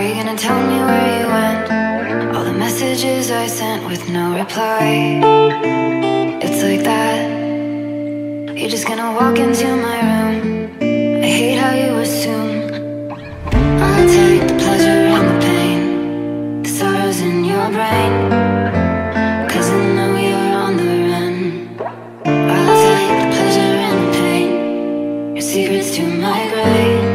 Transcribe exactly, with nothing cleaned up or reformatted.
you gonna tell me where you went? All the messages I sent with no reply. It's like that. You're just gonna walk into my room. I hate how you assume I'll take the pleasure and the pain, the sorrows in your brain, 'cause I know you're on the run. I'll take the pleasure and the pain, your secrets to my grave.